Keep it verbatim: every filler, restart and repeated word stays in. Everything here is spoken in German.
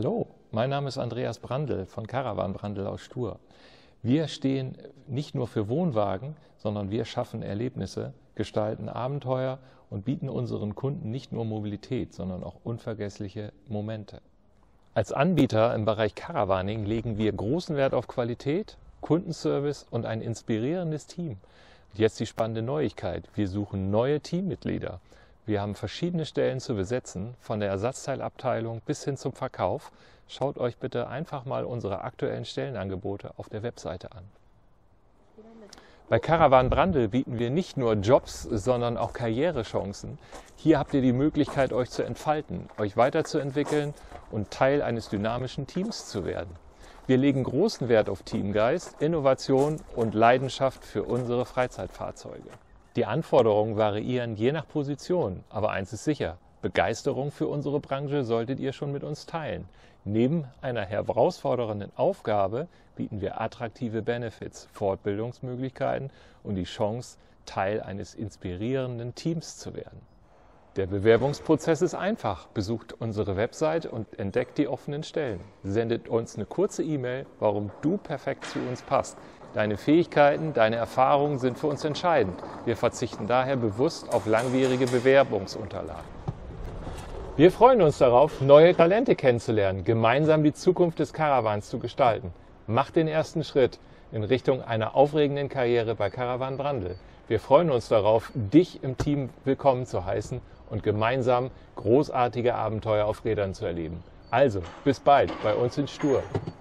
Hallo, mein Name ist Andreas Brandl von Caravan Brandl aus Stur. Wir stehen nicht nur für Wohnwagen, sondern wir schaffen Erlebnisse, gestalten Abenteuer und bieten unseren Kunden nicht nur Mobilität, sondern auch unvergessliche Momente. Als Anbieter im Bereich Caravaning legen wir großen Wert auf Qualität, Kundenservice und ein inspirierendes Team. Und jetzt die spannende Neuigkeit: Wir suchen neue Teammitglieder. Wir haben verschiedene Stellen zu besetzen, von der Ersatzteilabteilung bis hin zum Verkauf. Schaut euch bitte einfach mal unsere aktuellen Stellenangebote auf der Webseite an. Bei Caravan Brandl bieten wir nicht nur Jobs, sondern auch Karrierechancen. Hier habt ihr die Möglichkeit, euch zu entfalten, euch weiterzuentwickeln und Teil eines dynamischen Teams zu werden. Wir legen großen Wert auf Teamgeist, Innovation und Leidenschaft für unsere Freizeitfahrzeuge. Die Anforderungen variieren je nach Position, aber eins ist sicher: Begeisterung für unsere Branche solltet ihr schon mit uns teilen. Neben einer herausfordernden Aufgabe bieten wir attraktive Benefits, Fortbildungsmöglichkeiten und die Chance, Teil eines inspirierenden Teams zu werden. Der Bewerbungsprozess ist einfach. Besucht unsere Website und entdeckt die offenen Stellen. Sendet uns eine kurze E-Mail, warum du perfekt zu uns passt. Deine Fähigkeiten, deine Erfahrungen sind für uns entscheidend. Wir verzichten daher bewusst auf langwierige Bewerbungsunterlagen. Wir freuen uns darauf, neue Talente kennenzulernen, gemeinsam die Zukunft des Caravans zu gestalten. Mach den ersten Schritt in Richtung einer aufregenden Karriere bei Caravan Brandl. Wir freuen uns darauf, dich im Team willkommen zu heißen und gemeinsam großartige Abenteuer auf Rädern zu erleben. Also, bis bald bei uns in Stur.